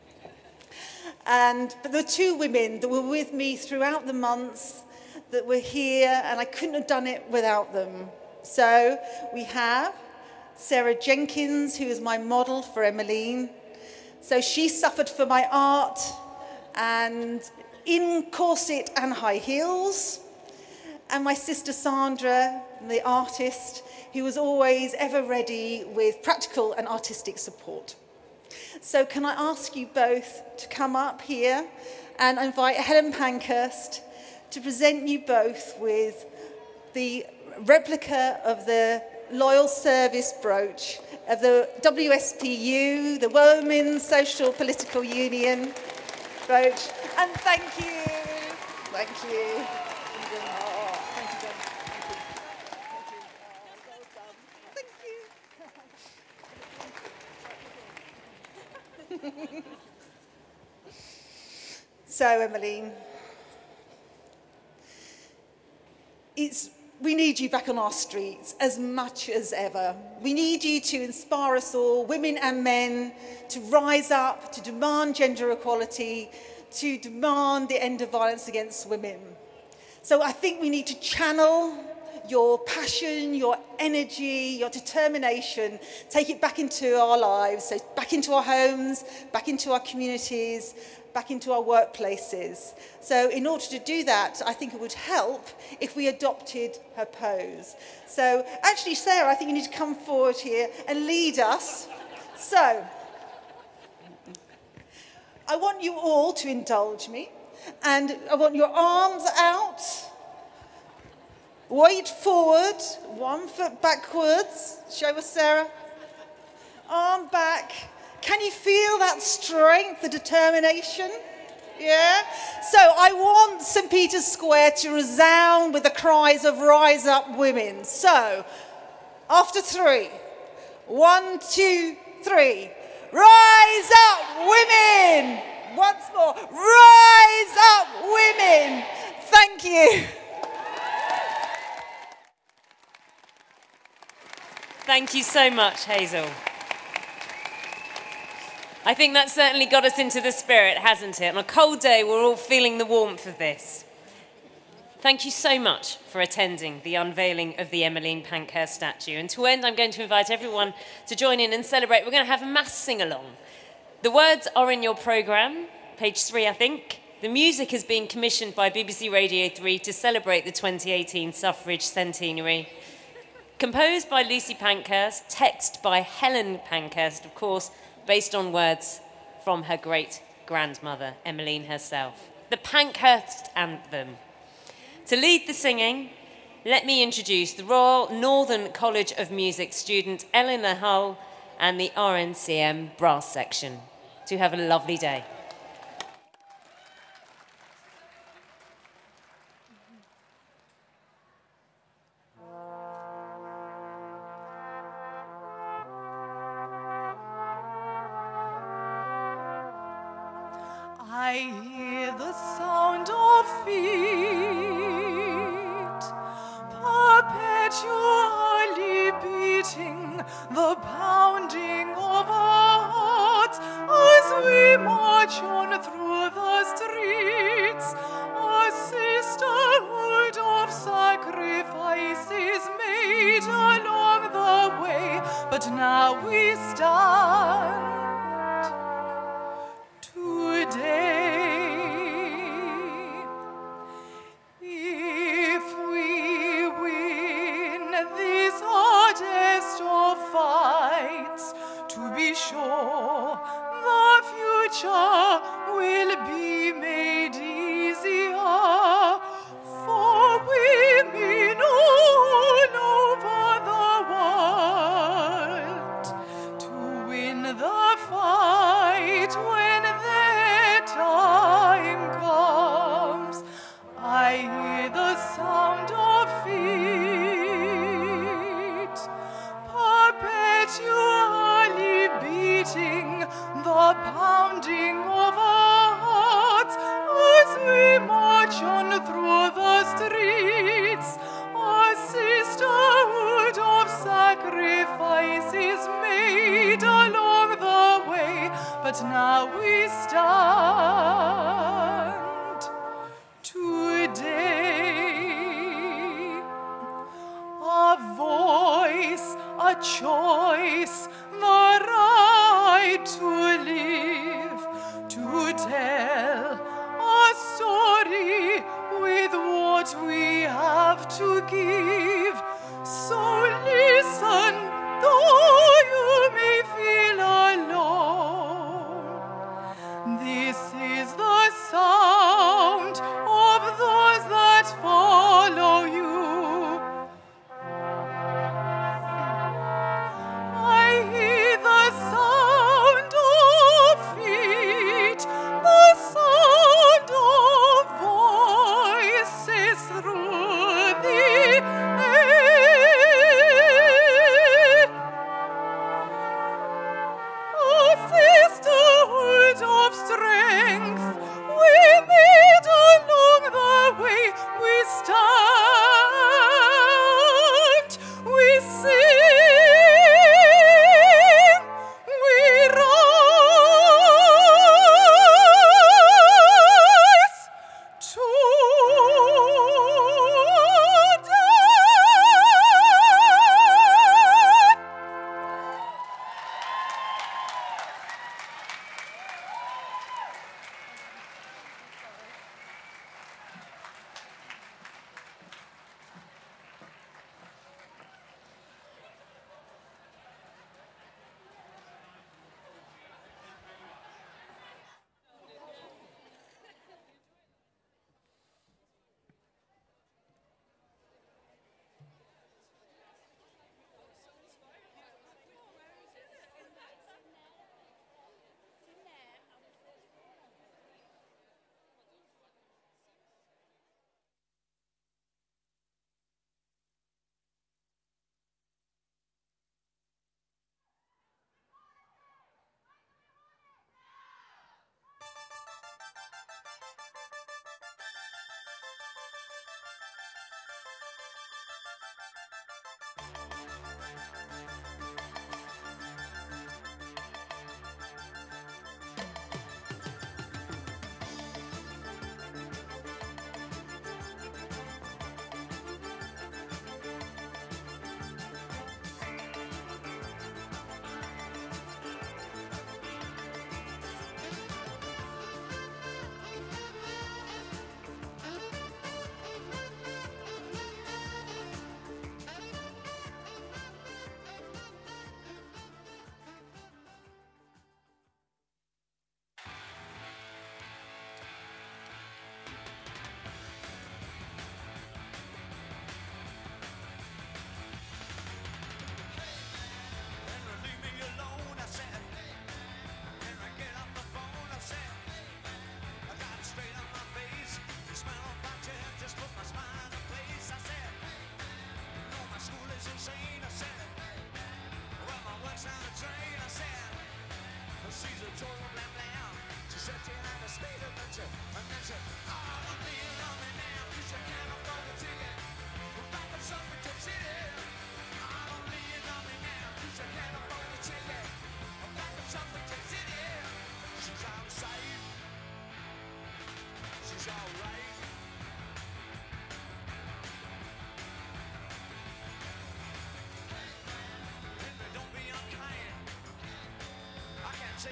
Speaker 11: But there were 2 women that were with me throughout the months that were here, and I couldn't have done it without them. So we have Sarah Jenkins, who is my model for Emmeline. So she suffered for my art, and in corset and high heels. And my sister Sandra, the artist, who was always ever ready with practical and artistic support. So can I ask you both to come up here and invite Helen Pankhurst to present you both with the replica of the Loyal Service brooch of the WSPU, the Women's Social Political Union brooch. And thank you. Thank you. So, Emmeline, we need you back on our streets as much as ever. We need you to inspire us all, women and men, to rise up, to demand gender equality, to demand the end of violence against women. So I think we need to channel your passion, your energy, your determination, take it back into our lives, so back into our homes, back into our communities, back into our workplaces. So in order to do that, I think it would help if we adopted her pose. So actually, Sarah, I think you need to come forward here and lead us. So I want you all to indulge me, and I want your arms out, weight forward, 1 foot backwards. Show us, Sarah. Arm back. Can you feel that strength, the determination? Yeah? So I want St. Peter's Square to resound with the cries of Rise Up Women. So, after 3, 1, 2, 3. Rise up, women! Once more, rise up, women! Thank you.
Speaker 13: Thank you so much, Hazel. I think that certainly got us into the spirit, hasn't it? On a cold day, we're all feeling the warmth of this. Thank you so much for attending the unveiling of the Emmeline Pankhurst statue. And to end, I'm going to invite everyone to join in and celebrate. We're going to have a mass sing-along. The words are in your programme, page 3, I think. The music has been commissioned by BBC Radio 3 to celebrate the 2018 suffrage centenary. Composed by Lucy Pankhurst, text by Helen Pankhurst, of course, based on words from her great-grandmother, Emmeline herself. The Pankhurst Anthem. To lead the singing, let me introduce the Royal Northern College of Music student Eleanor Hull and the RNCM brass section. Do have a lovely day.
Speaker 19: I hear the sound of feet, perpetually beating, the pounding of our hearts as we march on through the streets. A sisterhood of sacrifices made along the way, but now we stand. If we win these hardest of fights, to be sure the future will be made easier for women all over the world to win the fight when their time comes. I hear the sound of feet, perpetually beating, the pounding of our hearts as we march on through the streets. A sisterhood of sacrifices made along the way, but now we stand today. A voice, a choice, the right to live, to tell a story with what we have to give. So listen, though you may feel alone. This is the sound of those that follow you. I hear the sound of feet, the sound of voices through the air.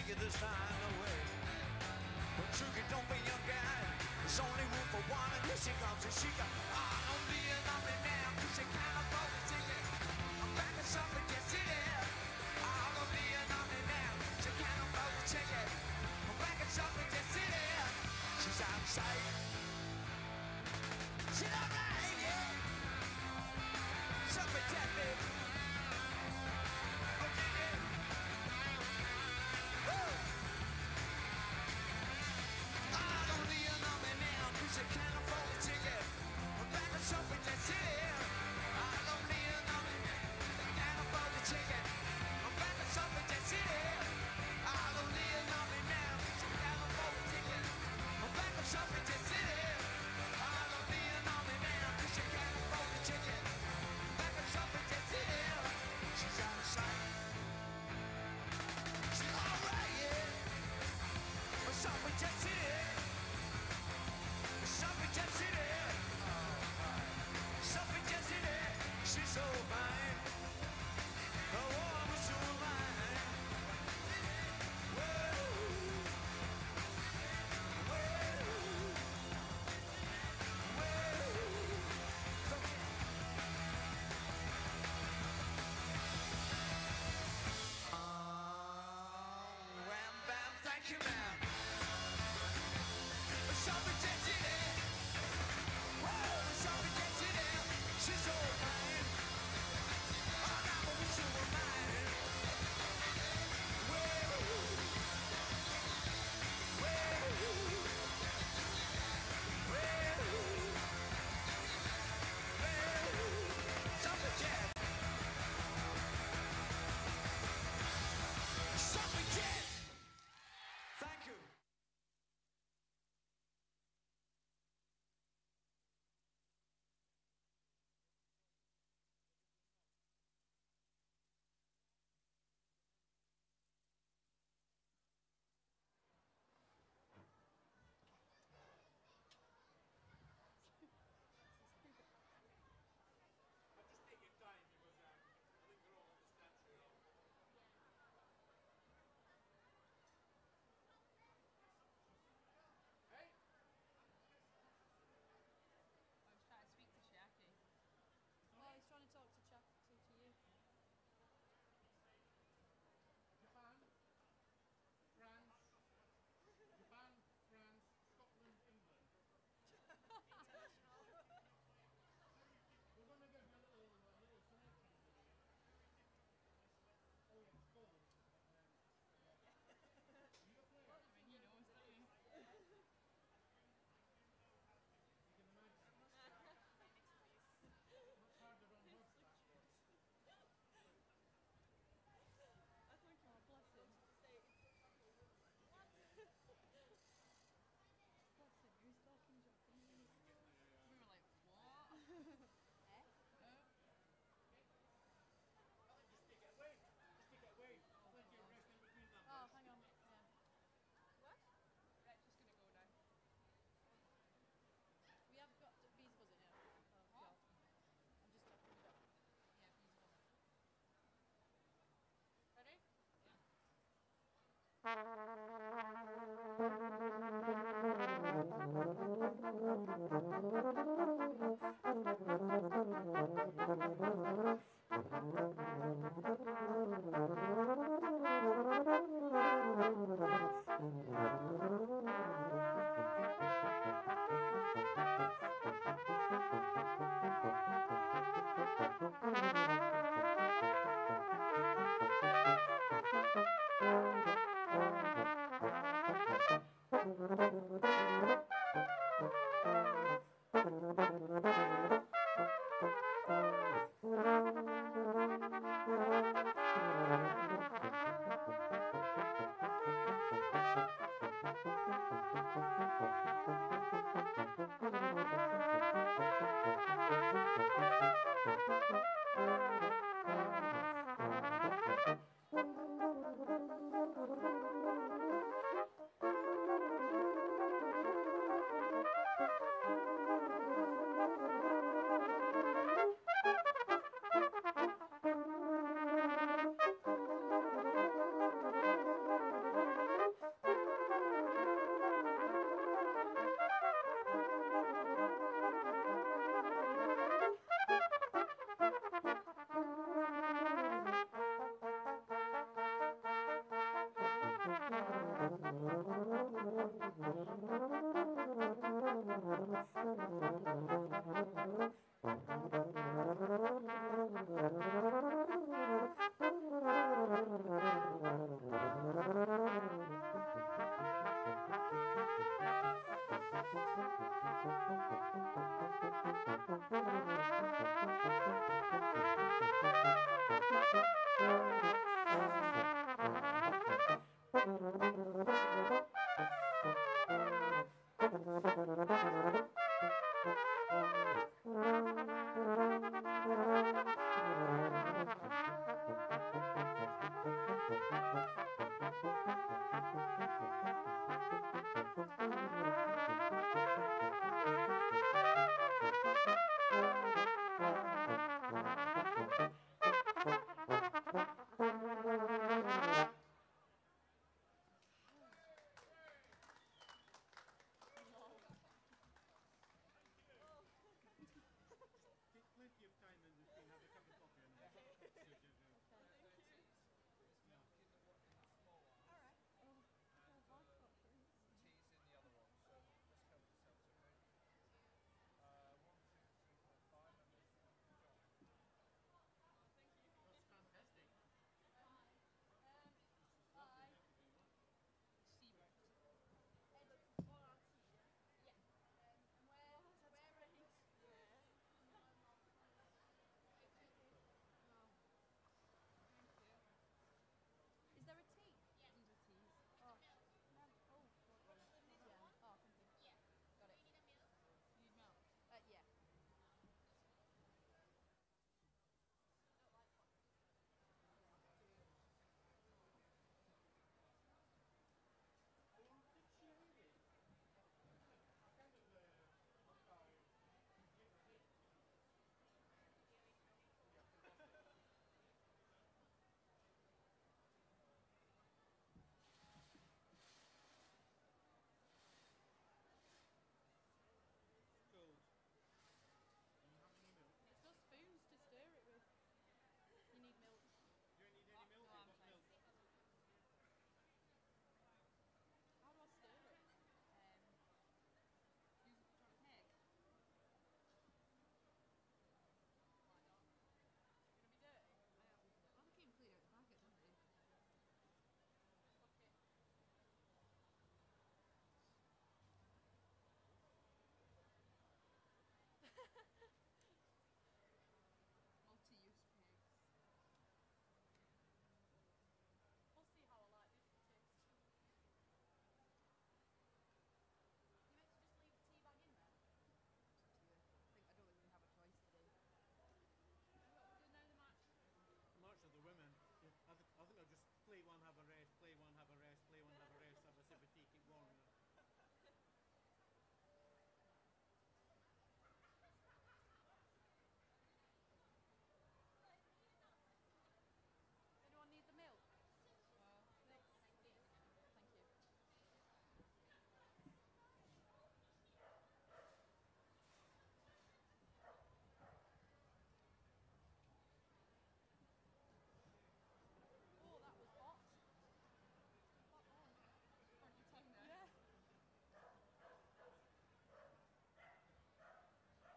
Speaker 20: you this time, no way. But Suki, don't be your guy. There's only room for one, and here she comes, and she got I'm being on me now, cause she can't afford the ticket. I'm back at something, yes it is. I'm being on me now, she can't afford the ticket. I'm back at something, yes it is. She's out of sight. She's alright, yeah. Something dead, baby. She's so fine. The warm is so mine. Thank you, man. Something gets in it. Whoa, something gets in it. She's so fine. I'm a wish you were mine. Something jet. Something jet. Thank you.